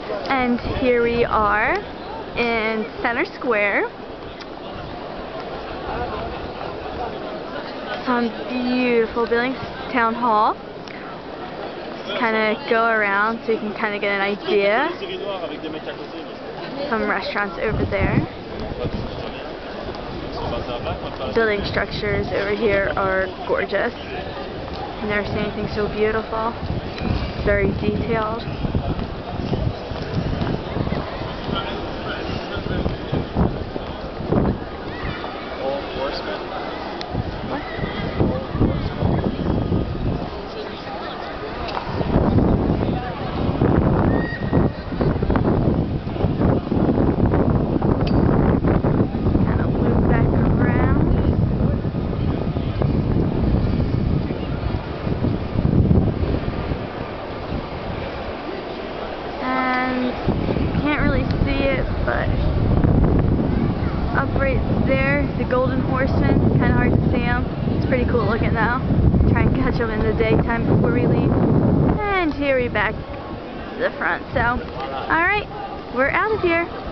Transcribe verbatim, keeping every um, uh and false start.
And here we are in Center Square. Some beautiful buildings, Town Hall. Just kind of go around so you can kind of get an idea. Some restaurants over there. Building structures over here are gorgeous. I've never seen anything so beautiful. It's very detailed. Can't really see it, but up right there, the Golden Horseman. Kind of hard to see him. It's pretty cool looking though. Try and catch him in the daytime before we leave. And here we back to the front. So, alright, we're out of here.